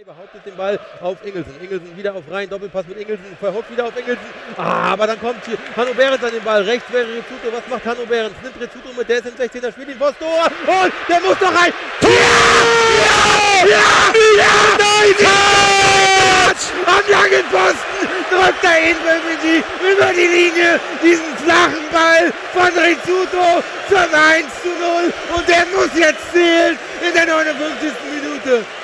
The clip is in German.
behauptet den Ball auf Ingelsen. Ingelsen wieder auf Rhein, Doppelpass mit Ingelsen, verhofft wieder auf Ingelsen. Aber dann kommt hier Hanno Behrens an den Ball. Rechts wäre Rizzuto. Was macht Hanno Behrens? Nimmt Rizzuto mit, der ist im 16er, spielt ihn vors Tor. Und der muss doch rein. Am langen Pfosten drückt er ihn über die Linie. Diesen flachen Ball von Rizzuto zum 1:0. Und der muss jetzt zählen in der 59. Minute.